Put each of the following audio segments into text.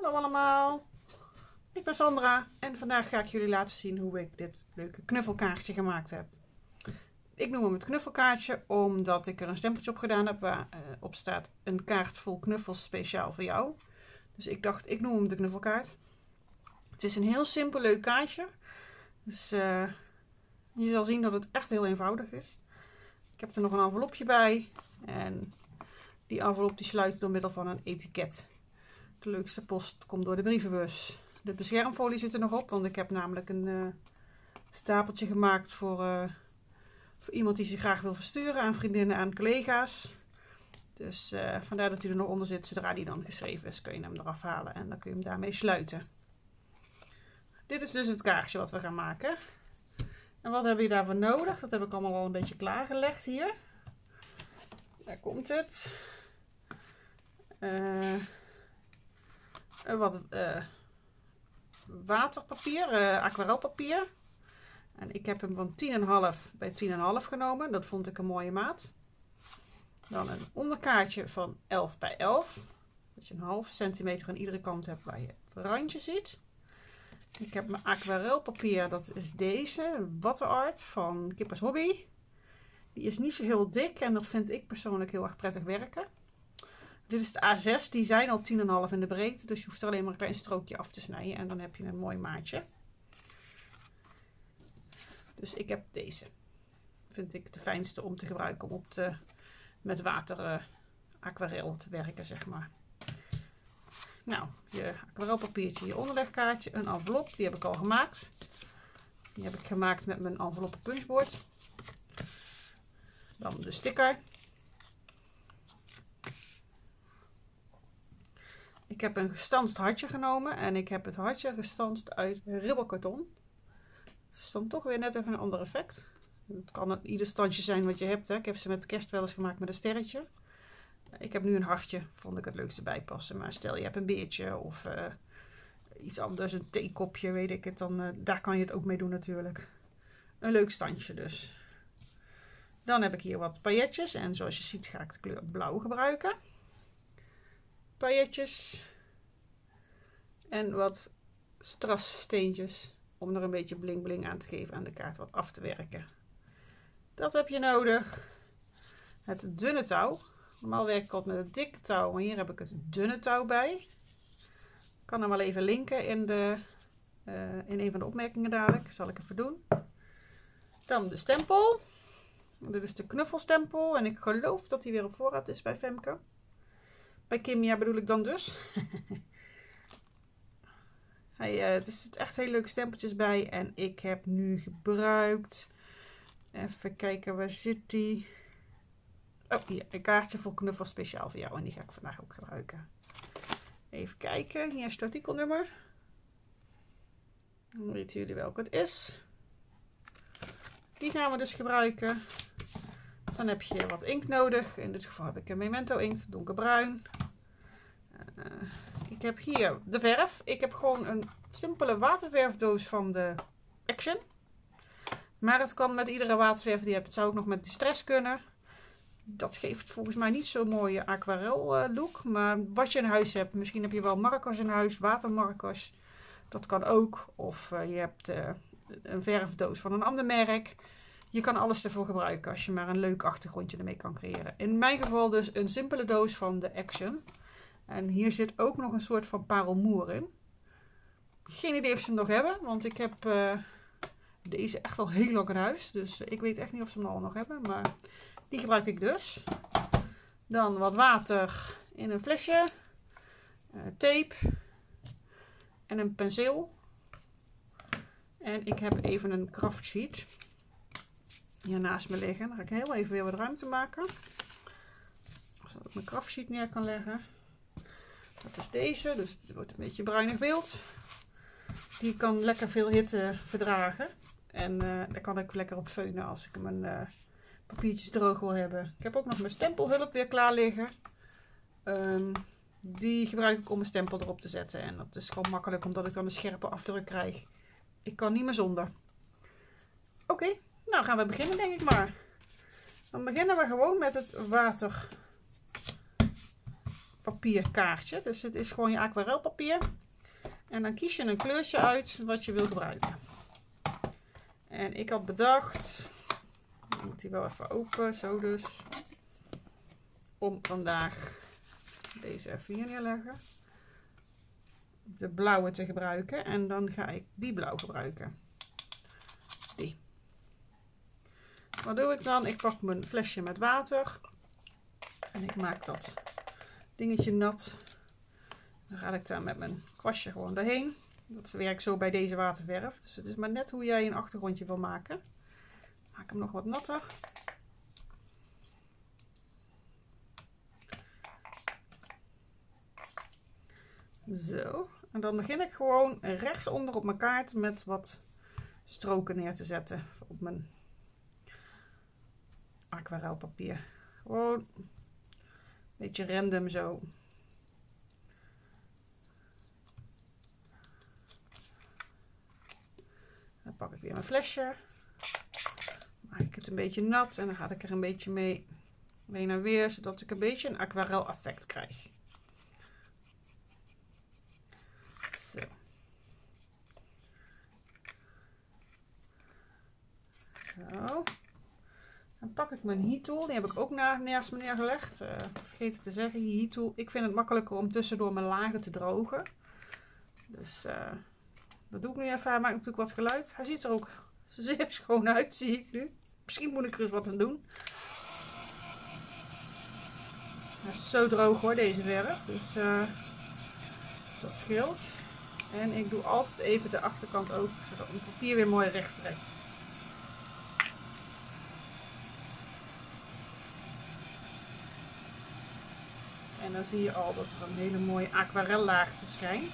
Hallo allemaal, ik ben Sandra en vandaag ga ik jullie laten zien hoe ik dit leuke knuffelkaartje gemaakt heb. Ik noem hem het knuffelkaartje omdat ik er een stempeltje op gedaan heb waarop staat een kaart vol knuffels speciaal voor jou. Dus ik dacht, ik noem hem de knuffelkaart. Het is een heel simpel leuk kaartje, dus je zal zien dat het echt heel eenvoudig is. Ik heb er nog een envelopje bij en die envelop die sluit door middel van een etiket. De leukste post komt door de brievenbus. De beschermfolie zit er nog op, want ik heb namelijk een stapeltje gemaakt voor iemand die zich graag wil versturen aan vriendinnen, aan collega's. Dus vandaar dat hij er nog onder zit. Zodra die dan geschreven is, kun je hem eraf halen en dan kun je hem daarmee sluiten. Dit is dus het kaartje wat we gaan maken. En wat heb je daarvoor nodig? Dat heb ik allemaal al een beetje klaargelegd hier. Daar komt het. Wat waterpapier, aquarelpapier. En ik heb hem van 10,5 bij 10,5 genomen. Dat vond ik een mooie maat. Dan een onderkaartje van 11 bij 11. Dat je een half centimeter aan iedere kant hebt waar je het randje ziet. Ik heb mijn aquarelpapier, dat is deze, Water Art van Kippers Hobby. Die is niet zo heel dik en dat vind ik persoonlijk heel erg prettig werken. Dit is de A6, die zijn al 10,5 in de breedte, dus je hoeft er alleen maar een klein strookje af te snijden en dan heb je een mooi maatje. Dus ik heb deze. Vind ik de fijnste om te gebruiken om met water aquarel te werken, zeg maar. Nou, je aquarelpapiertje, je onderlegkaartje, een envelop, die heb ik al gemaakt. Die heb ik gemaakt met mijn enveloppen punchboard. Dan de sticker. Ik heb een gestanst hartje genomen en ik heb het hartje gestanst uit ribbenkarton. Het is dan toch weer net even een ander effect. Het kan ieder standje zijn wat je hebt. Hè. Ik heb ze met kerst wel eens gemaakt met een sterretje. Ik heb nu een hartje, vond ik het leukste bijpassen. Maar stel je hebt een beertje of iets anders, een theekopje, weet ik het. Dan daar kan je het ook mee doen natuurlijk. Een leuk standje dus. Dan heb ik hier wat pailletjes. En zoals je ziet ga ik de kleur blauw gebruiken. Pailletjes. En wat strassteentjes. Om er een beetje bling bling aan te geven aan de kaart, wat af te werken. Dat heb je nodig. Het dunne touw. Normaal werk ik altijd met het dikke touw, maar hier heb ik het dunne touw bij. Ik kan hem wel even linken in een van de opmerkingen dadelijk. Dat zal ik even doen. Dan de stempel. Dit is de knuffelstempel en ik geloof dat hij weer op voorraad is bij Femke. Bij Kimia bedoel ik dan dus. Er zitten echt hele leuke stempeltjes bij en ik heb nu gebruikt. Even kijken, waar zit die? Oh, hier, een kaartje voor knuffel speciaal voor jou en die ga ik vandaag ook gebruiken. Even kijken, hier is het artikelnummer. Dan weten jullie welke het is. Die gaan we dus gebruiken. Dan heb je wat inkt nodig. In dit geval heb ik een Memento inkt, donkerbruin. Ik heb hier de verf. Ik heb gewoon een simpele waterverfdoos van de Action. Maar het kan met iedere waterverf die je hebt. Het zou ook nog met Distress kunnen. Dat geeft volgens mij niet zo'n mooie aquarel look. Maar wat je in huis hebt. Misschien heb je wel markers in huis. Watermarkers. Dat kan ook. Of je hebt een verfdoos van een ander merk. Je kan alles ervoor gebruiken. Als je maar een leuk achtergrondje ermee kan creëren. In mijn geval dus een simpele doos van de Action. En hier zit ook nog een soort van parelmoer in. Geen idee of ze hem nog hebben. Want ik heb deze echt al heel lang in huis. Dus ik weet echt niet of ze hem al nog hebben. Maar die gebruik ik dus. Dan wat water in een flesje. Tape. En een penseel. En ik heb even een craft sheet hier naast me liggen. Dan ga ik heel even weer wat ruimte maken. Zodat ik mijn craft sheet neer kan leggen. Dat is deze, dus het wordt een beetje bruinig beeld. Die kan lekker veel hitte verdragen. En daar kan ik lekker op feunen als ik mijn papiertjes droog wil hebben. Ik heb ook nog mijn stempelhulp weer klaar liggen. Die gebruik ik om mijn stempel erop te zetten. En dat is gewoon makkelijk omdat ik dan een scherpe afdruk krijg. Ik kan niet meer zonder. Oké, nou gaan we beginnen denk ik maar. Dan beginnen we gewoon met het waterpapier papierkaartje. Dus het is gewoon je aquarelpapier. En dan kies je een kleurtje uit wat je wil gebruiken. En ik had bedacht, dan moet hij wel even open, zo dus, om vandaag deze even hier neerleggen, de blauwe te gebruiken. En dan ga ik die blauw gebruiken. Die. Wat doe ik dan? Ik pak mijn flesje met water en ik maak dat dingetje nat. Dan ga ik daar met mijn kwastje gewoon doorheen. Dat werkt zo bij deze waterverf. Dus het is maar net hoe jij een achtergrondje wil maken. Maak hem nog wat natter. Zo. En dan begin ik gewoon rechtsonder op mijn kaart met wat stroken neer te zetten op mijn aquarelpapier. Gewoon een beetje random zo. Dan pak ik weer mijn flesje. Maak ik het een beetje nat en dan ga ik er een beetje mee heen en weer, zodat ik een beetje een aquarel effect krijg. Zo. Zo. Dan pak ik mijn heat tool. Die heb ik ook naast me neergelegd. Vergeten te zeggen, die heat tool. Ik vind het makkelijker om tussendoor mijn lagen te drogen. Dus dat doe ik nu even. Hij maakt natuurlijk wat geluid. Hij ziet er ook zeer schoon uit, zie ik nu. Misschien moet ik er eens wat aan doen. Hij is zo droog hoor, deze verf. Dus dat scheelt. En ik doe altijd even de achterkant open, zodat mijn papier weer mooi recht trekt. En dan zie je al dat er een hele mooie aquarellaag verschijnt.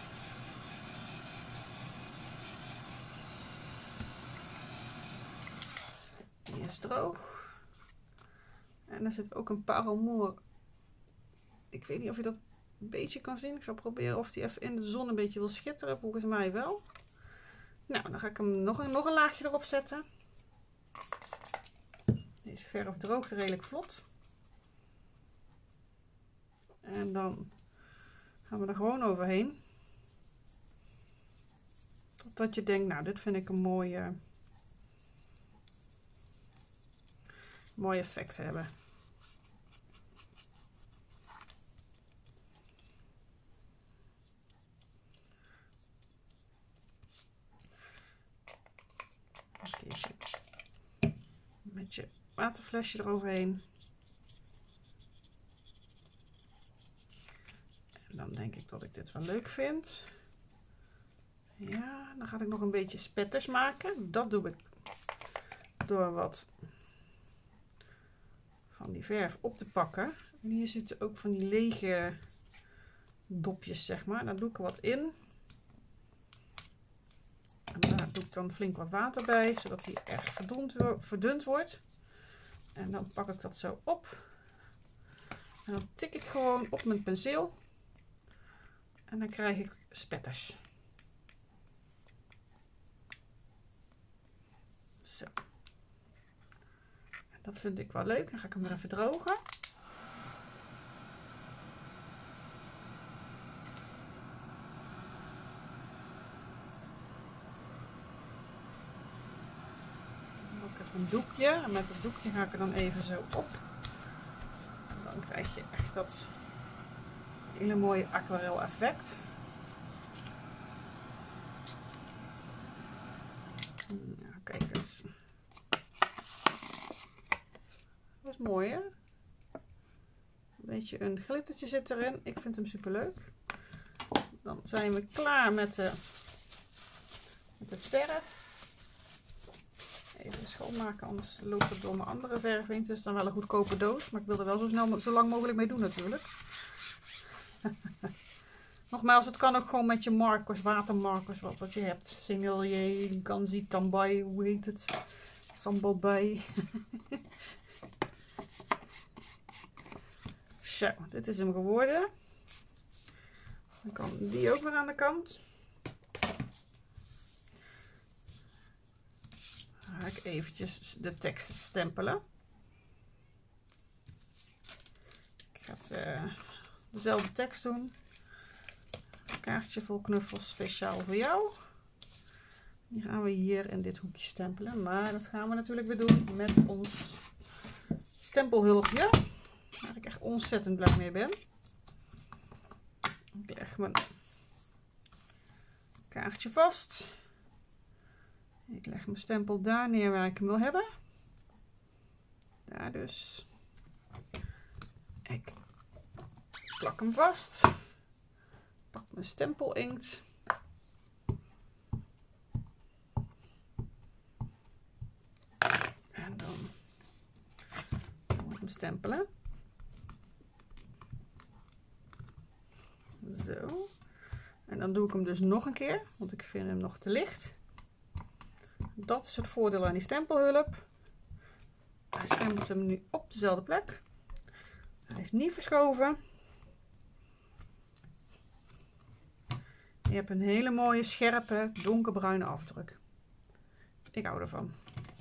Die is droog. En er zit ook een parelmoer. Ik weet niet of je dat een beetje kan zien. Ik zal proberen of die even in de zon een beetje wil schitteren. Volgens mij wel. Nou, dan ga ik hem nog een laagje erop zetten. Deze verf droogt redelijk vlot. En dan gaan we er gewoon overheen. Totdat je denkt, nou dit vind ik een mooi effect hebben. Met je waterflesje eroverheen. En dan denk ik dat ik dit wel leuk vind. Ja, dan ga ik nog een beetje spetters maken. Dat doe ik door wat van die verf op te pakken. En hier zitten ook van die lege dopjes, zeg maar. Daar doe ik er wat in. En daar doe ik dan flink wat water bij, zodat hij erg verdund wordt. En dan pak ik dat zo op. En dan tik ik gewoon op mijn penseel. En dan krijg ik spetters. Zo. Dat vind ik wel leuk. Dan ga ik hem weer even drogen. Dan ook even een doekje. En met het doekje ga ik er dan even zo op. En dan krijg je echt dat hele mooie aquarel effect. Nou, kijk eens. Dat is mooi, hè? Een beetje een glittertje zit erin. Ik vind hem super leuk. Dan zijn we klaar met de verf. Even schoonmaken, anders loopt het door mijn andere verf heen. Het is dan wel een goedkope doos, maar ik wil er wel zo lang mogelijk mee doen natuurlijk. Nogmaals, het kan ook gewoon met je markers, watermarkers, wat je hebt. Singelier, Ganzi, Tambai, hoe heet het? Sambalbai. Zo, dit is hem geworden. Dan kan die ook weer aan de kant. Dan ga ik eventjes de tekst stempelen. Ik ga de dezelfde tekst doen. Een kaartje vol knuffels speciaal voor jou. Die gaan we hier in dit hoekje stempelen. Maar dat gaan we natuurlijk weer doen met ons stempelhulpje. Waar ik echt ontzettend blij mee ben. Ik leg mijn kaartje vast. Ik leg mijn stempel daar neer waar ik hem wil hebben. Daar dus. Ik plak hem vast. Pak mijn stempelinkt. En dan moet ik hem stempelen. Zo. En dan doe ik hem dus nog een keer, want ik vind hem nog te licht. Dat is het voordeel aan die stempelhulp. Hij stempelt hem nu op dezelfde plek. Hij is niet verschoven. Je hebt een hele mooie, scherpe, donkerbruine afdruk. Ik hou ervan.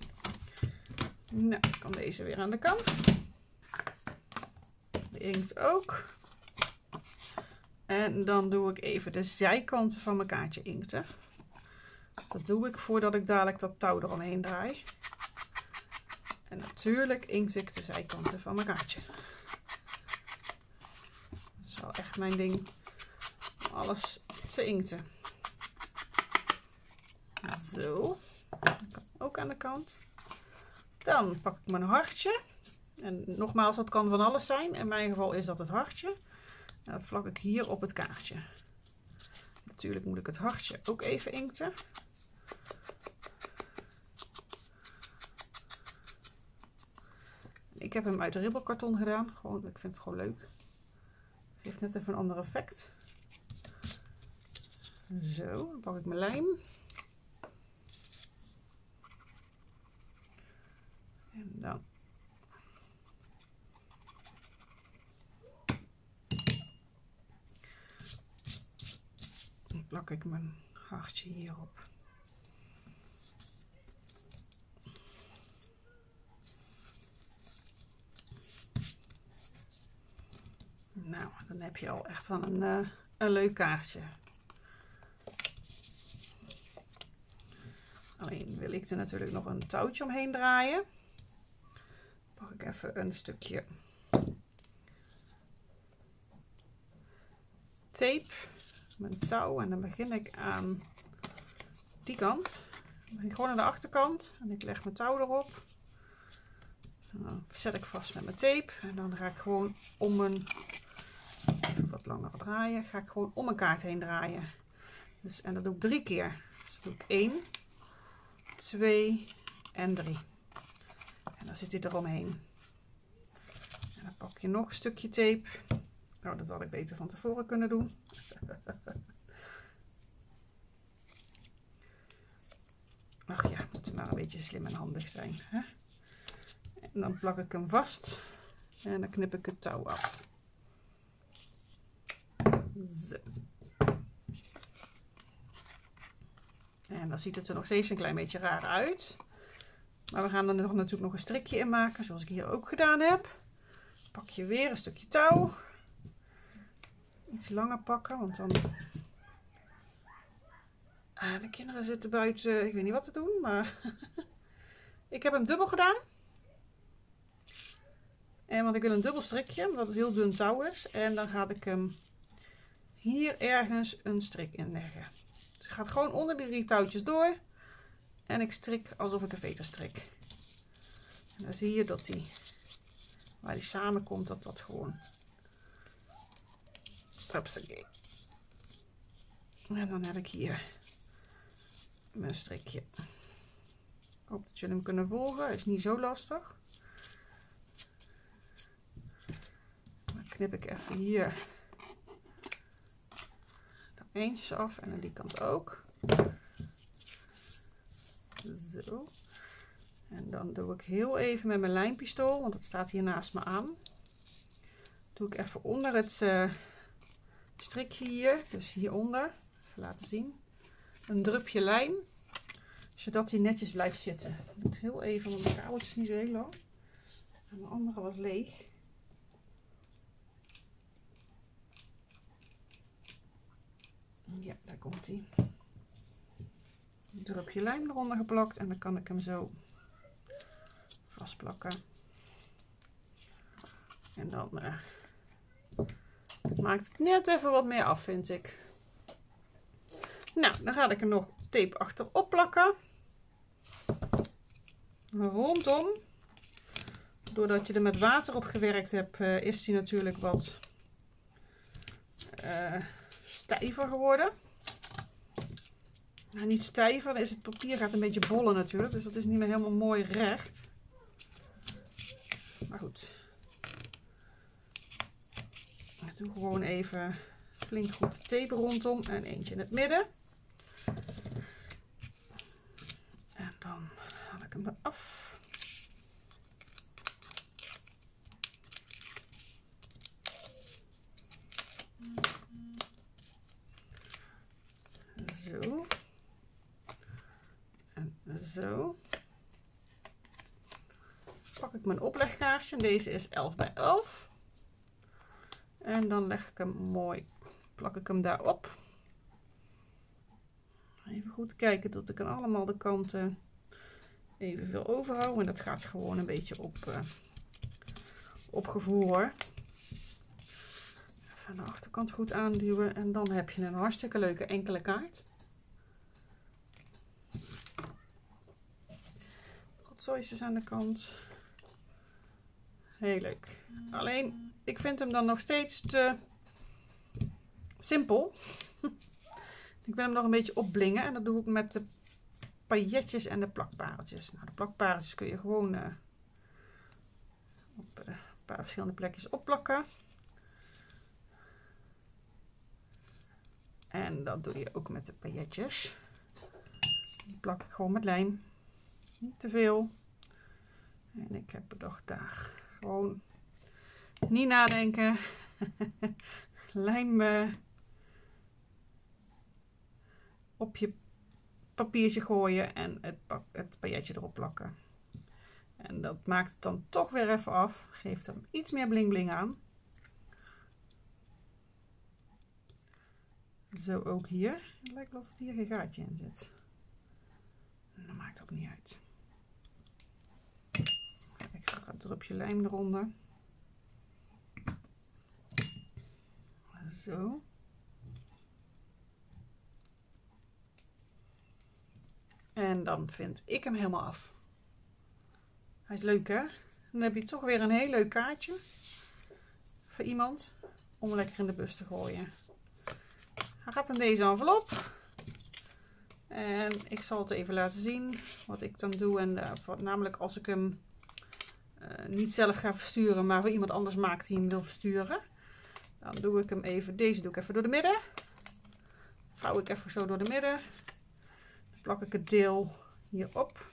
Nou, dan kan deze weer aan de kant. De inkt ook. En dan doe ik even de zijkanten van mijn kaartje inkten. Dat doe ik voordat ik dadelijk dat touw eromheen draai. En natuurlijk inkt ik de zijkanten van mijn kaartje. Dat is wel echt mijn ding. Alles te inkten. Zo. Dat kan ook aan de kant. Dan pak ik mijn hartje. En nogmaals, dat kan van alles zijn. In mijn geval is dat het hartje. En dat plak ik hier op het kaartje. Natuurlijk moet ik het hartje ook even inkten. Ik heb hem uit ribbelkarton gedaan. Gewoon, ik vind het gewoon leuk. Geeft net even een ander effect. Zo, dan pak ik mijn lijm. En dan plak ik mijn hartje hierop. Nou, dan heb je al echt van een leuk kaartje. Alleen wil ik er natuurlijk nog een touwtje omheen draaien. Pak ik even een stukje tape, mijn touw, en dan begin ik aan die kant. Dan begin ik gewoon aan de achterkant en ik leg mijn touw erop. En dan zet ik vast met mijn tape en dan ga ik gewoon om mijn, even wat langer draaien, ga ik gewoon om mijn kaart heen draaien. Dus, en dat doe ik 3 keer. Dus dat doe ik 1, 2 en 3. En dan zit hij eromheen. En dan pak je nog een stukje tape. Nou, dat had ik beter van tevoren kunnen doen. Ach ja, moet maar een beetje slim en handig zijn. Hè? En dan plak ik hem vast. En dan knip ik het touw af. Zo. En dan ziet het er nog steeds een klein beetje raar uit. Maar we gaan er natuurlijk nog een strikje in maken, zoals ik hier ook gedaan heb. Pak je weer een stukje touw. Iets langer pakken, want dan... de kinderen zitten buiten, ik weet niet wat te doen, maar... ik heb hem dubbel gedaan. En want ik wil een dubbel strikje, omdat het heel dun touw is. En dan ga ik hem hier ergens een strik in leggen. Dus ik ga gewoon onder die 3 touwtjes door. En ik strik alsof ik een veter strik. En dan zie je dat die, waar die samenkomt, dat gewoon... Hupsakee. En dan heb ik hier mijn strikje. Ik hoop dat jullie hem kunnen volgen. Hij is niet zo lastig. Dan knip ik even hier de eindjes af en aan die kant ook. Zo. En dan doe ik heel even met mijn lijmpistool, want het staat hier naast me aan. Doe ik even onder het strikje hier, dus hieronder, even laten zien, een drupje lijm, zodat hij netjes blijft zitten. Ik moet heel even, want mijn kabeltje is niet zo heel lang. En mijn andere was leeg. Ja, daar komt hij. Een drupje lijm eronder geplakt en dan kan ik hem zo vastplakken. En dan maakt het net even wat meer af, vind ik. Nou, dan ga ik er nog tape achterop plakken. Rondom. Doordat je er met water op gewerkt hebt, is die natuurlijk wat stijver geworden. Nou, niet stijver, dan is het papier gaat een beetje bollen natuurlijk. Dus dat is niet meer helemaal mooi recht. Maar goed. Ik doe gewoon even flink goed tape rondom en eentje in het midden. En dan haal ik hem eraf. Zo. En zo. Pak ik mijn oplegkaartje. Deze is 11 bij 11. En dan leg ik hem mooi, plak ik hem daarop. Even goed kijken dat ik aan allemaal de kanten evenveel overhoud. En dat gaat gewoon een beetje op gevoel hoor. Even aan de achterkant goed aanduwen. En dan heb je een hartstikke leuke enkele kaart. Rotzooitjes aan de kant. Heel leuk. Alleen, ik vind hem dan nog steeds te simpel. Ik wil hem nog een beetje opblingen. En dat doe ik met de pailletjes en de plakpareltjes. Nou, de plakpareltjes kun je gewoon op een paar verschillende plekjes opplakken. En dat doe je ook met de pailletjes. Die plak ik gewoon met lijm. Niet te veel. En ik heb bedacht daar gewoon niet nadenken. Lijm op je papiertje gooien en het pailletje erop plakken. En dat maakt het dan toch weer even af. Geeft er iets meer bling bling aan. Zo ook hier. Het lijkt wel of er hier geen gaatje in zit. Dat maakt ook niet uit. Extra drupje lijm eronder. Zo. En dan vind ik hem helemaal af. Hij is leuk hè? Dan heb je toch weer een heel leuk kaartje. Voor iemand. Om lekker in de bus te gooien. Hij gaat in deze envelop. En ik zal het even laten zien wat ik dan doe. En namelijk als ik hem niet zelf ga versturen, maar voor iemand anders maakt die hem wil versturen. Dan doe ik hem even, deze doe ik even door de midden. Vouw ik even zo door de midden. Dan plak ik het deel hierop.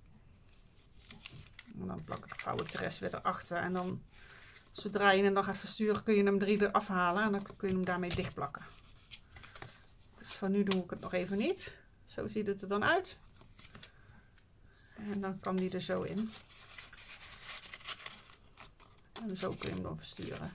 En dan vouw ik de rest weer erachter. En dan, zodra je hem dan gaat versturen, kun je hem 3 eraf halen. En dan kun je hem daarmee dicht plakken. Dus voor nu doe ik het nog even niet. Zo ziet het er dan uit. En dan kan die er zo in. En zo kun je hem dan versturen.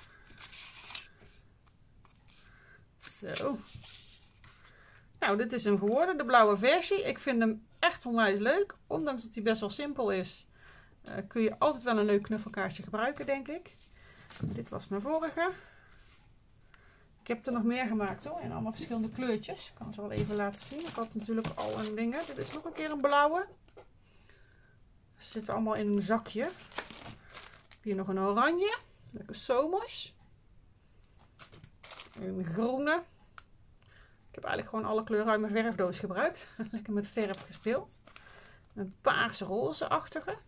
Zo. Nou, dit is hem geworden, de blauwe versie. Ik vind hem echt onwijs leuk. Ondanks dat hij best wel simpel is, kun je altijd wel een leuk knuffelkaartje gebruiken, denk ik. Dit was mijn vorige. Ik heb er nog meer gemaakt hoor, in allemaal verschillende kleurtjes. Ik kan ze wel even laten zien. Ik had natuurlijk al een ding. Dit is nog een keer een blauwe. Ze zitten allemaal in een zakje. Ik heb hier nog een oranje. Lekker zomers. Een groene. Ik heb eigenlijk gewoon alle kleuren uit mijn verfdoos gebruikt. Lekker met verf gespeeld. Een paarse roze-achtige.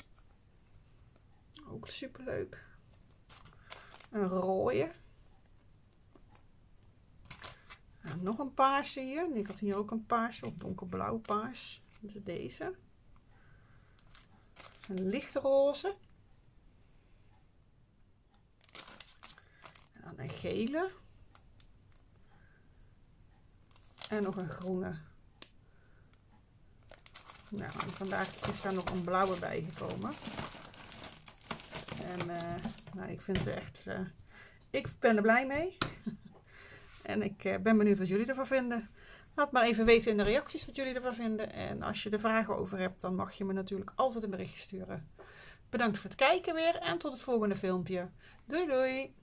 Ook super leuk. Een rode. En nog een paarse hier. Ik had hier ook een paarse of donkerblauw paars. Dat is deze. Een lichte roze. En dan een gele. En nog een groene. Nou, en vandaag is daar nog een blauwe bij gekomen. En nou, ik vind ze echt... ik ben er blij mee. En ik ben benieuwd wat jullie ervan vinden. Laat maar even weten in de reacties wat jullie ervan vinden. En als je er vragen over hebt, dan mag je me natuurlijk altijd een berichtje sturen. Bedankt voor het kijken weer en tot het volgende filmpje. Doei doei!